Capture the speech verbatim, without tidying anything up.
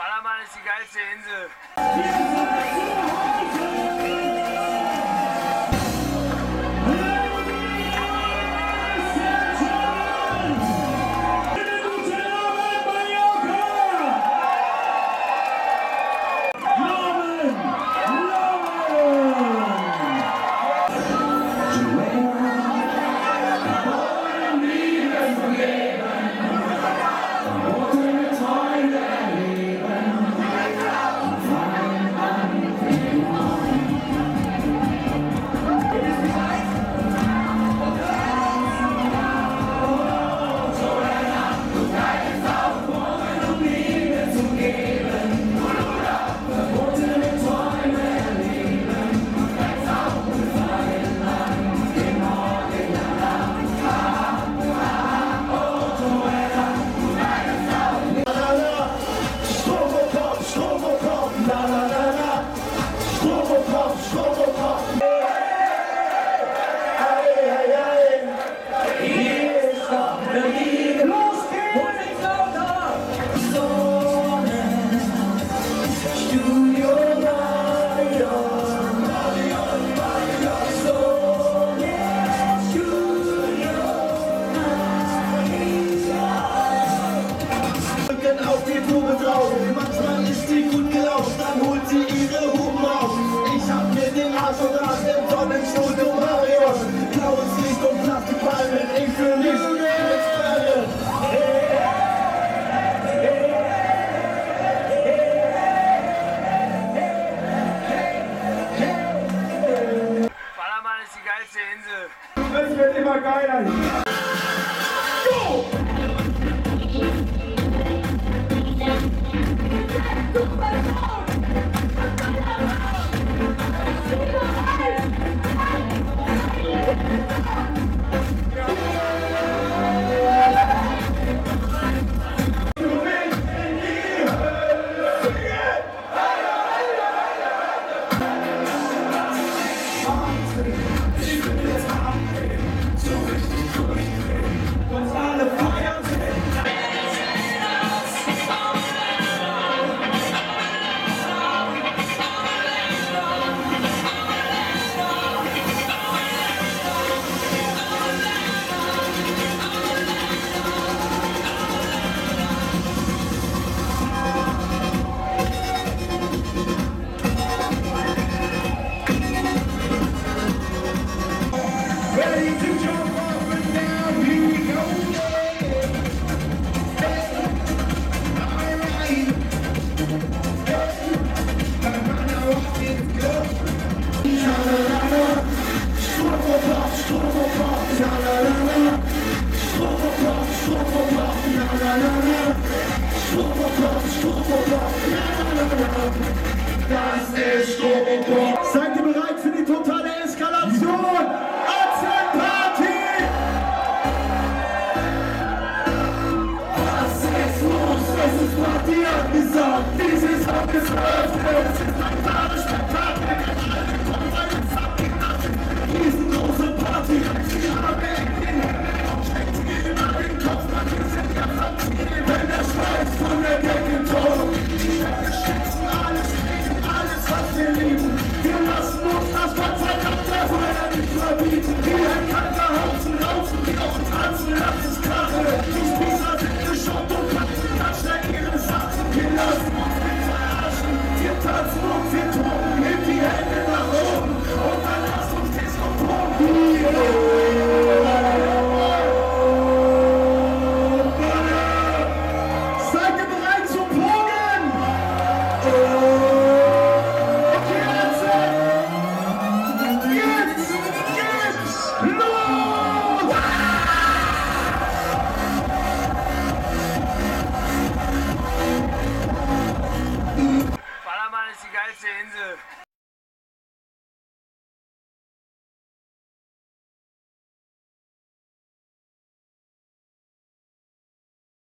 Ballermann ist die geilste Insel. Auf die Tube drauf, manchmal ist sie gut gelaunt, dann holt sie ihre Huben raus. Ich hab mir den Arsch und Arsch im Sonnenstudio Marion. Blaues Licht und Plastikpalmen, ich fühl mich mit Spanien. Ballermann ist die geilste Insel. Es wird immer geiler. Go! Seid ihr bereit für die totale Eskalation? Party! Was ist los? Es ist Party angesagt. Dieses Haus ist eröffnet. Es ist ein totales Spektakel. Riesengroße Party. Sie haben den Himmel und steckt sie über den Kopf. Man ist ja verziehen, wenn der Schweiß von der Decke tobt. Wir schätzen alles, alles, was wir lieben. Wir lassen uns das Gott sei Dank der Feuer nicht verbieten. Wie ein kalter Haufen laufen wir und tanzen, lass es krachen. Die Spießer sind geschockt und packen ganz schnell ihre Sachen. Wir lassen uns nicht verarschen. Wir tanzen und wir toben, hebt die Hände nach oben. Und dann lasst uns Disco toben. Seid ihr bereit zu pogen? Ballermann ist die geilste Insel.